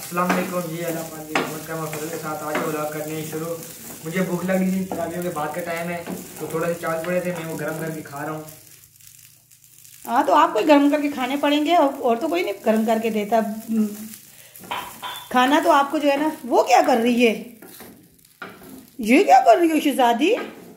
अस्सलाम वालेकुम जी। अल्लाह पाक की रहमत का मफज़ल के साथ आज व्लॉग करने शुरू। मुझे भूख लगी थी, तरावियों के बाद का टाइम है तो थोड़े से चावल पड़े थे, मैं वो गर्म करके खा रहा हूँ। हाँ तो आपको गर्म करके खाने पड़ेंगे और तो कोई नहीं गर्म करके देता खाना। तो आपको जो है ना, वो क्या कर रही है, ये क्या कर रही हो शहजादी?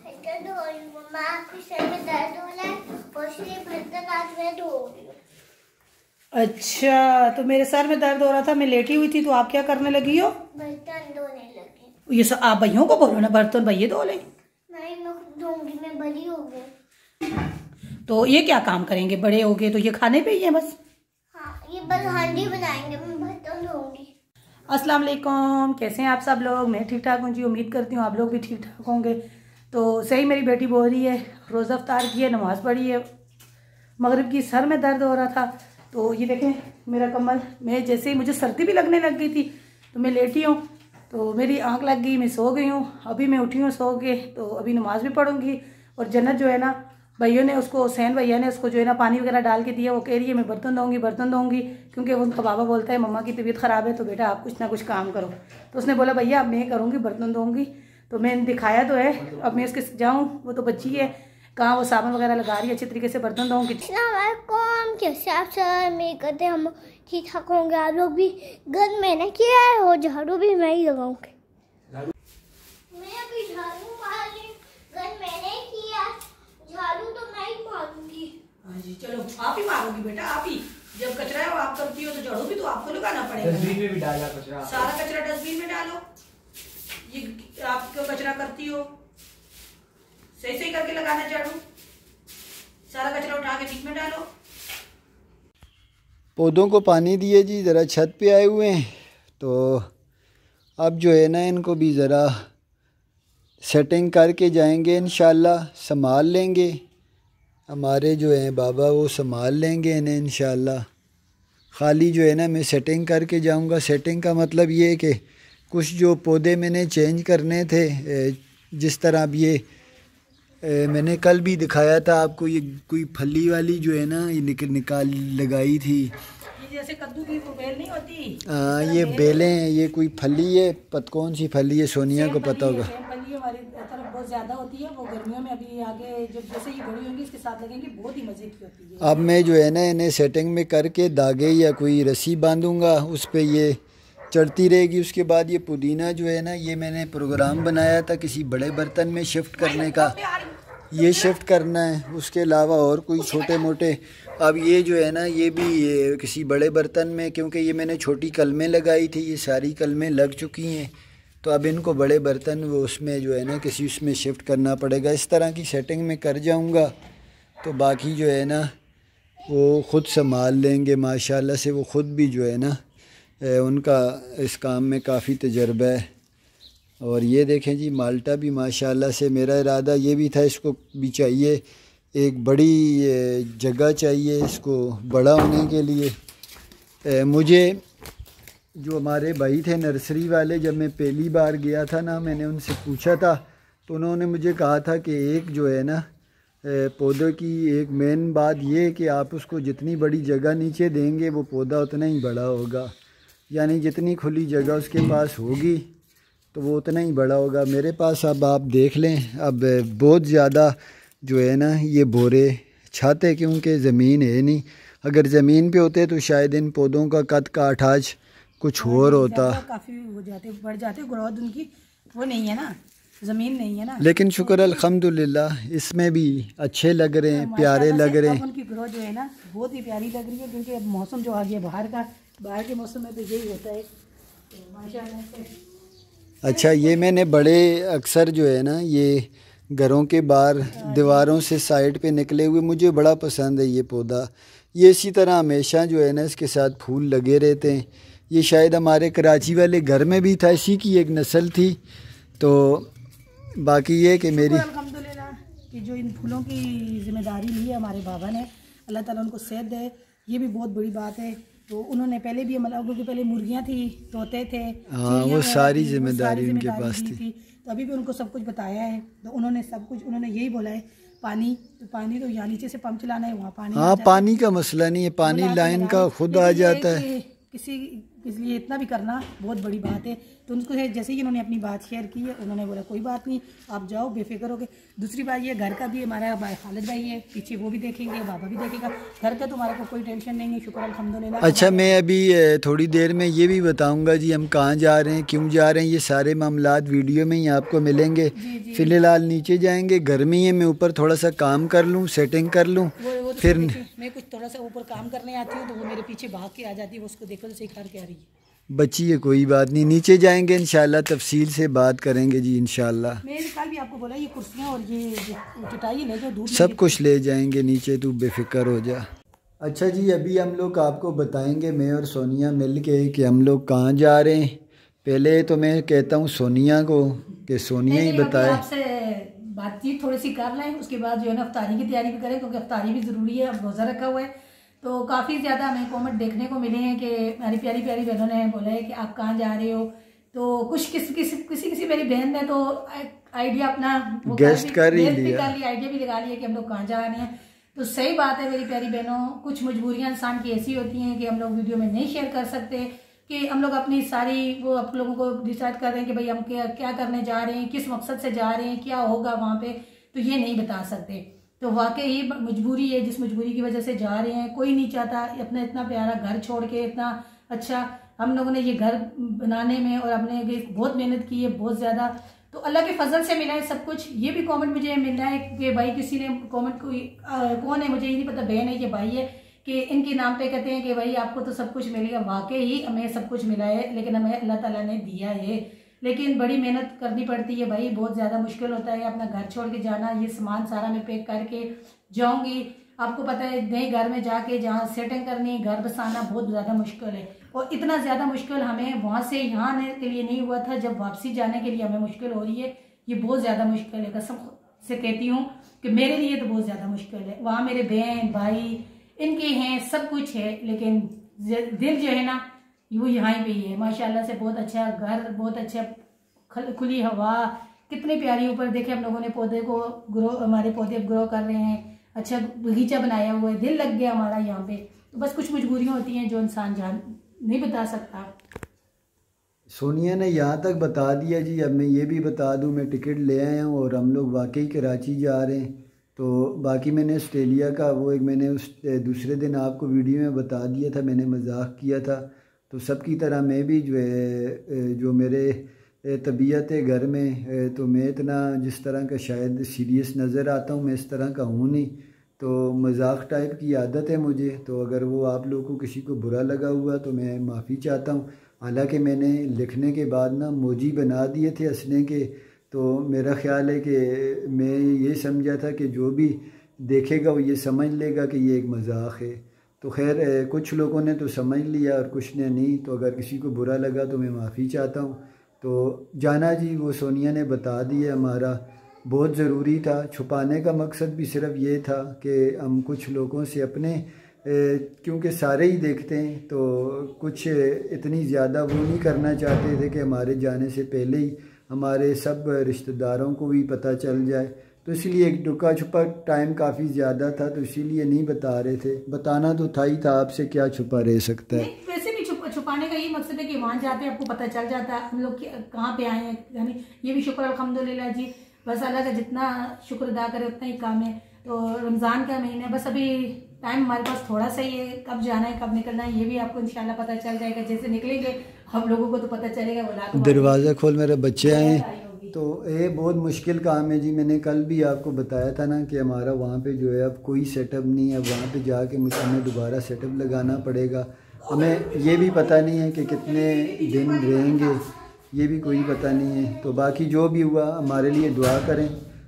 अच्छा, तो मेरे सर में दर्द हो रहा था, मैं लेटी हुई थी, तो आप क्या करने लगी हो? बर्तन धोने लगी। ये आप भैयों को बोलो ना, बर्तन भैया धो ले। नहीं, मैं धोऊंगी, मैं बड़ी हो गई। तो ये क्या काम करेंगे, बड़े हो गए तो ये खाने पे ही है बस। हाँ, ये बस हांडी बनाएंगे, मैं बर्तन धोऊंगी। अस्सलाम वालेकुम, कैसे हैं आप सब लोग? मैं ठीक ठाक हूँ जी, उम्मीद करती हूँ आप लोग भी ठीक ठाक होंगे। तो सही मेरी बेटी बोल रही है, रोज़ा अफ्तार की है, नमाज़ पढ़ी है, मगरिब की, सर में दर्द हो रहा था। तो ये देखें मेरा कमल, मैं जैसे ही मुझे सर्दी भी लगने लग गई थी तो मैं लेटी हूँ, तो मेरी आंख लग गई, मैं सो गई हूँ। अभी मैं उठी हूँ सो के, तो अभी नमाज़ भी पढ़ूंगी। और जन्नत जो है ना, भैया ने उसको, हुसैन भैया ने उसको जो है ना पानी वगैरह डाल के दिया। वो कह रही है मैं बर्तन धोऊंगी, क्योंकि उनका बाबा बोलता है मम्मा की तबीयत ख़राब है तो बेटा आप कुछ ना कुछ काम करो। तो उसने बोला भैया अब मैं करूँगी, बर्तन धोऊंगी। तो मैंने दिखाया तो है, अब मैं उसके जाऊँ, वो तो बच्ची है, कहाँ वो साबुन वगैरह लगा रही है, अच्छी तरीके से बर्तन धोऊंगी। कौन कैसे आप सब में करते, हम ठीक ठाक होंगे। आप लोग भी घर मैंने किया है और झाड़ू भी मैं ही लगाऊंगी। मैं भी झाड़ू मारूंगी, घर मैंने किया, झाड़ू तो मैं ही मारूंगी। हाँ जी, चलो आप ही मारोगी बेटा, आप ही। जब कचरा है वो आप करती हो तो झाड़ू भी तो आपको लगाना पड़ेगा। डस्टबिन में भी डाला कचरा, सारा कचरा डस्टबिन में डालो। ये आप क्यों कचरा करती हो? सही सही करके लगाना झाड़ू, सारा कचरा उठा के बीच में डालो। पौधों को पानी दिए जी, ज़रा छत पे आए हुए हैं, तो अब जो है ना इनको भी ज़रा सेटिंग करके जाएंगे, इंशाल्लाह संभाल लेंगे। हमारे जो हैं बाबा वो संभाल लेंगे इन्हें इंशाल्लाह। खाली जो है ना मैं सेटिंग करके जाऊंगा। सेटिंग का मतलब ये है कि कुछ जो पौधे मैंने चेंज करने थे, जिस तरह अब ये मैंने कल भी दिखाया था आपको, ये कोई फली वाली जो है ना ये निकाल लगाई थी, ये जैसे कद्दू की वो बेल नहीं होती, ये बेलें हैं। ये कोई फली है, कौन सी फली है, सोनिया को पता होगा। फली हमारी तरफ बहुत ज्यादा होती है, वो गर्मियों में अभी आगे जब जैसे ये बड़ी होंगी इसके साथ लगेंगी, बहुत ही मजे की होती है। अब मैं जो है ना इन्हें सेटिंग में करके धागे या कोई रस्सी बांधूंगा, उस पर ये चढ़ती रहेगी। उसके बाद ये पुदीना जो है ना, ये मैंने प्रोग्राम बनाया था किसी बड़े बर्तन में शिफ्ट करने का, ये शिफ्ट करना है। उसके अलावा और कोई छोटे मोटे, अब ये जो है ना ये भी किसी बड़े बर्तन में, क्योंकि ये मैंने छोटी कलमें लगाई थी, ये सारी कलमें लग चुकी हैं, तो अब इनको बड़े बर्तन वो उसमें जो है ना किसी उसमें शिफ्ट करना पड़ेगा। इस तरह की सेटिंग में कर जाऊंगा, तो बाकी जो है ना वो ख़ुद संभाल लेंगे माशाल्लाह से। वो ख़ुद भी जो है ना उनका इस काम में काफ़ी तजर्बा है। और ये देखें जी, माल्टा भी माशाल्लाह से, मेरा इरादा ये भी था, इसको भी चाहिए एक बड़ी जगह चाहिए इसको बड़ा होने के लिए। मुझे जो हमारे भाई थे नर्सरी वाले, जब मैं पहली बार गया था ना, मैंने उनसे पूछा था, तो उन्होंने मुझे कहा था कि एक जो है ना पौधे की एक मेन बात ये है कि आप उसको जितनी बड़ी जगह नीचे देंगे वो पौधा उतना ही बड़ा होगा, यानी जितनी खुली जगह उसके पास होगी तो वो उतना ही बड़ा होगा। मेरे पास अब आप देख लें, अब बहुत ज़्यादा जो है ना ये बोरे छाते, क्योंकि ज़मीन है नहीं। अगर ज़मीन पे होते तो शायद इन पौधों का कद काठ आज कुछ और होता, काफ़ी हो जाते, बढ़ जाते, ग्रोथ उनकी वो नहीं है ना, ज़मीन नहीं है ना। लेकिन शुक्र अल्हम्दुलिल्लाह इसमें भी अच्छे लग रहे हैं, प्यारे लग रहे हैं। उनकी ग्रोथ जो है ना बहुत ही प्यारी लग रही है, क्योंकि अब मौसम जो आ गया बाहर का, बाहर के मौसम में तो यही होता है, तो माशाल्लाह से। अच्छा, ये मैंने बड़े अक्सर जो है ना ये घरों के बाहर दीवारों से साइड पे निकले हुए, मुझे बड़ा पसंद है ये पौधा। ये इसी तरह हमेशा जो है ना इसके साथ फूल लगे रहते हैं। ये शायद हमारे कराची वाले घर में भी था, इसी की एक नस्ल थी। तो बाकी ये कि मेरी अल्हम्दुलिल्लाह कि जो इन फूलों की जिम्मेदारी ली है हमारे बाबा ने, अल्लाह ताला उनको सेहत दे, ये भी बहुत बड़ी बात है। तो उन्होंने पहले भी, मतलब क्योंकि पहले मुर्गियाँ थी, तोते थे, हाँ वो सारी जिम्मेदारी उनके पास थी। तो अभी भी उनको सब कुछ बताया है, तो उन्होंने सब कुछ, उन्होंने यही बोला है पानी, तो पानी तो यहाँ नीचे से पंप चलाना है, वहाँ पानी, हाँ पानी का मसला नहीं है, पानी लाइन का खुद आ जाता है। किसी इसलिए इतना भी करना बहुत बड़ी बात है। तो उनको जैसे ही उन्होंने अपनी बात शेयर की है, उन्होंने बोला कोई बात नहीं, आप जाओ बेफिक्र होके। दूसरी बात ये, घर का भी हमारा खालिद भाई है पीछे, वो भी देखेंगे, बाबा भी देखेगा। घर का तो हमारे को कोई टेंशन नहीं है, शुक्र अल्हम्दुलिल्लाह। अच्छा, मैं अभी थोड़ी देर में ये भी बताऊंगा जी हम कहाँ जा रहे हैं, क्यों जा रहे हैं, ये सारे मामलात वीडियो में ही आपको मिलेंगे। फ़िलहाल नीचे जाएंगे, गर्मी है, मैं ऊपर थोड़ा सा काम कर लूँ, सेटिंग कर लूँ, फिर मैं कुछ थोड़ा सा ऊपर काम करने आती हूँ तो वो मेरे पीछे भाग के आ जाती है, उसको देखो तो सही खार के आ रही है। बच्ची है, कोई बात नहीं, नीचे जाएंगे इंशाल्लाह, तफसील से बात करेंगे जी इंशाल्लाह। मैंने कल भी आपको बोला ये कुर्सियाँ और ये चटाई ले जाओ, दूर सब कुछ ले जाएंगे नीचे, तू बेफिक्र हो जा। अच्छा जी, अभी हम लोग आपको बताएंगे, मैं और सोनिया मिल के, कि हम लोग कहाँ जा रहे हैं। पहले तो मैं कहता हूँ सोनिया को कि सोनिया ही बताए। आपसे बातचीत थोड़ी सी कर लें, उसके बाद जो है ना अफ्तारी की तैयारी भी करें, क्योंकि अफ्तारी भी ज़रूरी है। अब रोज़ा रखा हुआ है तो काफ़ी ज़्यादा हमें कमेंट देखने को मिले हैं कि मेरी प्यारी प्यारी बहनों ने बोला है कि आप कहाँ जा रहे हो। तो कुछ किसी मेरी बहन ने तो आइडिया अपना गेस्ट कर ही लिया, आइडिया भी लगा लिया कि हम लोग कहाँ जा रहे हैं। तो सही बात है मेरी प्यारी बहनों, कुछ मजबूरियाँ इंसान की ऐसी होती हैं कि हम लोग वीडियो में नहीं शेयर कर सकते, कि हम लोग अपनी सारी वो आप लोगों को डिसाइड कर रहे हैं कि भाई हम क्या करने जा रहे हैं, किस मकसद से जा रहे हैं, क्या होगा वहाँ पे, तो ये नहीं बता सकते। तो वाकई मजबूरी है, जिस मजबूरी की वजह से जा रहे हैं। कोई नहीं चाहता अपना इतना प्यारा घर छोड़ के, इतना अच्छा हम लोगों ने ये घर बनाने में और अपने बहुत मेहनत की है, बहुत ज़्यादा। तो अल्लाह के फजल से मिला है सब कुछ। ये भी कमेंट मुझे मिल रहा है कि भाई किसी ने कमेंट कौन है मुझे ये नहीं पता, बहन है कि भाई है, कि इनके नाम पे कहते हैं कि भाई आपको तो सब कुछ मिलेगा। वाकई ही हमें सब कुछ मिला है, लेकिन हमें अल्लाह ताला ने दिया है, लेकिन बड़ी मेहनत करनी पड़ती है भाई, बहुत ज़्यादा मुश्किल होता है अपना घर छोड़ के जाना। ये सामान सारा मैं पैक करके जाऊंगी, आपको पता है नए घर में जाके जहाँ सेटिंग करनी, घर बसाना बहुत ज़्यादा मुश्किल है। और इतना ज़्यादा मुश्किल हमें वहाँ से यहाँ आने के लिए नहीं हुआ था, जब वापसी जाने के लिए हमें मुश्किल हो रही है। ये बहुत ज़्यादा मुश्किल है, कसम से कहती हूँ कि मेरे लिए तो बहुत ज़्यादा मुश्किल है। वहाँ मेरे बहन भाई इनके हैं, सब कुछ है, लेकिन दिल जो है ना वो यहाँ पे ही है। माशाल्लाह से बहुत अच्छा घर, बहुत अच्छा खुली हवा, कितनी प्यारी। ऊपर देखे हम लोगों ने पौधे को ग्रो, हमारे पौधे ग्रो कर रहे हैं, अच्छा बगीचा बनाया हुआ है, दिल लग गया हमारा यहाँ पे। तो बस कुछ मजबूरियाँ होती हैं जो इंसान जान नहीं बता सकता। सोनिया ने यहाँ तक बता दिया जी, अब मैं ये भी बता दूँ, मैं टिकट ले आया हूँ और हम लोग वाकई कराची जा रहे हैं। तो बाकी मैंने ऑस्ट्रेलिया का वो एक मैंने उस दूसरे दिन आपको वीडियो में बता दिया था, मैंने मजाक किया था। तो सबकी तरह मैं भी जो है, जो मेरे तबीयत है घर में, तो मैं इतना जिस तरह का शायद सीरियस नज़र आता हूँ, मैं इस तरह का हूँ नहीं। तो मजाक टाइप की आदत है मुझे, तो अगर वो आप लोगों को किसी को बुरा लगा हुआ तो मैं माफ़ी चाहता हूँ। हालांकि मैंने लिखने के बाद ना मोजी बना दिए थे हंसने के, तो मेरा ख़्याल है कि मैं ये समझा था कि जो भी देखेगा वो ये समझ लेगा कि ये एक मजाक है। तो खैर कुछ लोगों ने तो समझ लिया और कुछ ने नहीं, तो अगर किसी को बुरा लगा तो मैं माफ़ी चाहता हूँ। तो जाना जी, वो सोनिया ने बता दिया, हमारा बहुत ज़रूरी था। छुपाने का मकसद भी सिर्फ ये था कि हम कुछ लोगों से अपने क्योंकि सारे ही देखते हैं, तो कुछ इतनी ज़्यादा वो नहीं करना चाहते थे कि हमारे जाने से पहले ही हमारे सब रिश्तेदारों को भी पता चल जाए। तो इसलिए एक डुका छुपा टाइम काफ़ी ज़्यादा था, तो इसीलिए नहीं बता रहे थे। बताना तो था ही था, आपसे क्या छुपा रह सकता है। वैसे भी छुपाने का यही मकसद है कि वहाँ जाते आपको पता चल जाता है हम लोग कहाँ पे आए हैं। यानी ये भी शुक्र अल्हम्दुलिल्लाह जी, बस अल्लाह का जितना शुक्र अदा करे उतना ही काम है। तो रमज़ान का महीना, बस अभी टाइम हमारे पास थोड़ा सा ही है, कब जाना है कब निकलना है ये भी आपको इंशाल्लाह पता चल जाएगा। जैसे निकलेंगे हम लोगों को तो पता चलेगा। दरवाज़ा खोल, मेरे बच्चे आए। तो ये बहुत मुश्किल काम है जी। मैंने कल भी आपको बताया था ना कि हमारा वहाँ पे जो है अब कोई सेटअप नहीं है, वहाँ पे जाके हमें दोबारा सेटअप लगाना पड़ेगा। हमें ये भी पता नहीं है कि कितने दिन रहेंगे, ये भी कोई पता नहीं है। तो बाकी जो भी हुआ हमारे लिए दुआ करें,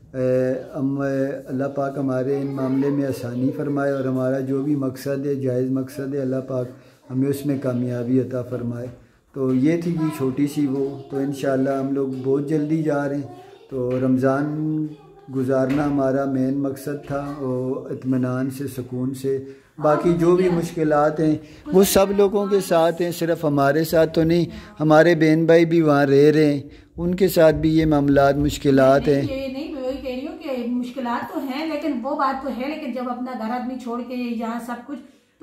हम अल्लाह पाक हमारे इन मामले में आसानी फरमाए और हमारा जो भी मकसद है, जायज़ मकसद है, अल्लाह पाक हमें उसमें कामयाबी अता फरमाए। तो ये थी जी छोटी सी वो। तो इंशाल्लाह हम लोग बहुत जल्दी जा रहे हैं। तो रमज़ान गुजारना हमारा मेन मकसद था, और इत्मीनान से, सुकून से। बाकी जो भी मुश्किलात हैं वो सब लोगों के साथ हैं, सिर्फ हमारे साथ तो नहीं। हमारे बहन भाई भी वहाँ रह रहे हैं, उनके साथ भी ये मामलात मुश्किलात हैं। नहीं, मैं वही कह रही हूँ कि मुश्किलात तो हैं, लेकिन वो बात तो है, लेकिन जब अपना घर आदमी छोड़ के यहाँ सब कुछ,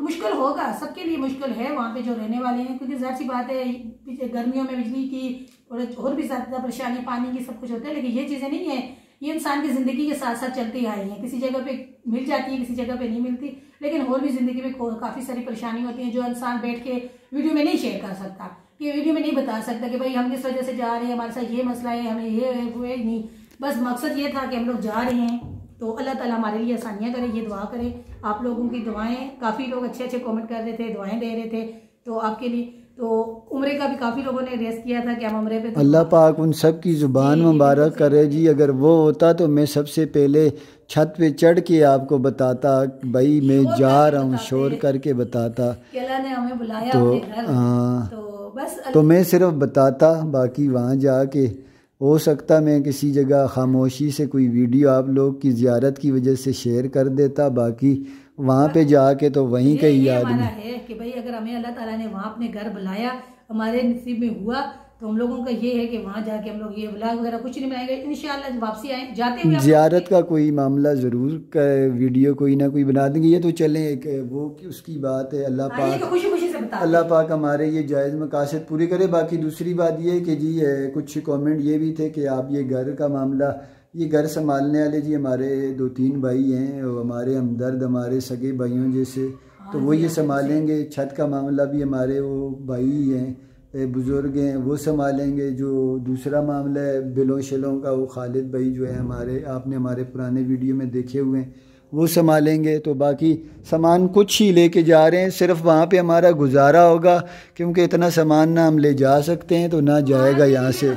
तो मुश्किल होगा, सबके लिए मुश्किल है वहाँ पे जो रहने वाले हैं, क्योंकि ज़ाहिर सी बात है पीछे गर्मियों में बिजली की और भी ज़्यादा परेशानी, पानी की, सब कुछ होता है। लेकिन ये चीज़ें नहीं है, ये इंसान की ज़िंदगी के साथ साथ चलती आई हैं। किसी जगह पे मिल जाती है, किसी जगह पे नहीं मिलती, लेकिन और भी ज़िंदगी में काफ़ी सारी परेशानी होती है जो इंसान बैठ के वीडियो में नहीं शेयर कर सकता, कि वीडियो में नहीं बता सकता कि भाई हम किस वजह से जा रहे हैं, हमारे साथ ये मसला है, हमें ये है वो है। नहीं, बस मकसद ये था कि हम लोग जा रहे हैं, तो अल्लाह ताला हमारे लिए आसानियाँ करे, ये दुआ करें। आप लोगों की दुआएं, काफ़ी लोग अच्छे अच्छे कमेंट कर रहे थे, दुआएं दे रहे थे, तो आपके लिए तो उम्रे का भी काफ़ी लोगों ने रेस किया था कि हम उम्रे पे, तो अल्लाह पाक उन सब की ज़ुबान मुबारक करे जी। अगर वो होता तो मैं सबसे पहले छत पे चढ़ के आपको बताता, भाई मैं जा रहा हूँ, शोर करके बताता कि अल्लाह ने हमें बुलाया तो अपने घर। हाँ, तो बस तो मैं सिर्फ बताता, बाकी वहाँ जाके हो सकता मैं किसी जगह खामोशी से कोई वीडियो आप लोग की ज़ियारत की वजह से शेयर कर देता, बाकी वहाँ पे जाके तो वहीं का ही याद हमारा है कि भाई अगर हमें अल्लाह ताला ने वहाँ अपने घर बुलाया, हमारे नसीब में हुआ, तो हम लोगों का ये है कि वहाँ जाके हम लोग ये व्लॉग वगैरह कुछ नहीं बनाएंगे, इंशाल्लाह वापसी आए जाते हुए ज़ियारत का कोई मामला ज़रूर वीडियो कोई ना कोई बना देंगे। ये तो चलें एक वो उसकी बात है, अल्लाह पाक खुशी खुशी से बता, अल्लाह पाक हमारे ये जायज़ मकासद पूरी करे। बाकी दूसरी बात ये कि जी कुछ कमेंट ये भी थे कि आप ये घर का मामला, ये घर संभालने वाले जी हमारे 2-3 भाई हैं, हमारे हमदर्द, हमारे सगे भाइयों जैसे, तो वो ये संभालेंगे। छत का मामला भी हमारे वो भाई हैं, बुज़ुर्ग हैं, वो संभालेंगे। जो दूसरा मामला है बिलों शिलों का, वो खालिद भाई जो है हमारे, आपने हमारे पुराने वीडियो में देखे हुए हैं, वो संभालेंगे। तो बाकी सामान कुछ ही लेके जा रहे हैं, सिर्फ वहाँ पे हमारा गुजारा होगा, क्योंकि इतना सामान ना हम ले जा सकते हैं, तो ना जाएगा यहाँ से।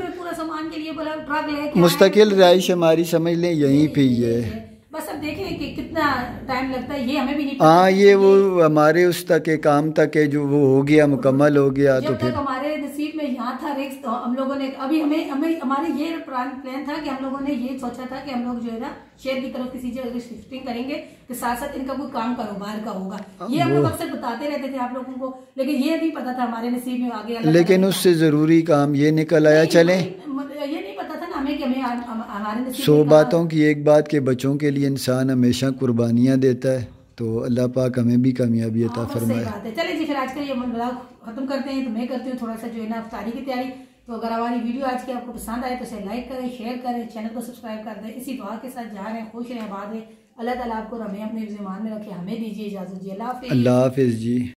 मुस्तकिल रहाइश हमारी समझ लें यहीं पे ही है। बस अब देखें कि कितना टाइम लगता है, ये हमें भी नहीं पता। हाँ, ये वो हमारे उस तक के काम तक है जो वो हो गया, मुकम्मल हो गया, तो फिर हमारे नसीब में यहाँ था रिस्क, तो हम लोगों ने अभी हमें हमारे ये प्लान था कि हम लोगों ने ये सोचा था कि हम लोग जो है ना शहर की तरफ किसी जगह शिफ्टिंग करेंगे, तो साथ साथ इनका कोई काम कारोबार का होगा। ये हम लोग अक्सर बताते रहते थे आप लोगों को, लेकिन ये नहीं पता था हमारे नसीब में आ गया। लेकिन उससे जरूरी काम ये निकल आया। चलें, ये नहीं पता था ना हमें कि हमारे नसीब 100 बातों की एक बात के बच्चों के लिए इंसान हमेशा कुर्बानियाँ देता है, तो अल्लाह पाक हमें भी कामयाबी अता फरमाए। चलिए जी, फिर आज का ये व्लॉग खत्म करते हैं। तो मैं करती हूँ थोड़ा सा जो है ना इफ्तारी की तैयारी। तो अगर हमारी वीडियो आज की आपको पसंद आए तो इसे लाइक करें, शेयर करें, चैनल को सब्सक्राइब कर दें। इसी दुआ के साथ जा रहे हैं, खुश रहें, आबाद रहें। अल्लाह ताला आपको हमें अपने ज़िम्मान में रखे। हमें दीजिए इजाज़त जी। अल्लाह हाफ़िज़। अल्लाह हाफ़िज़ जी।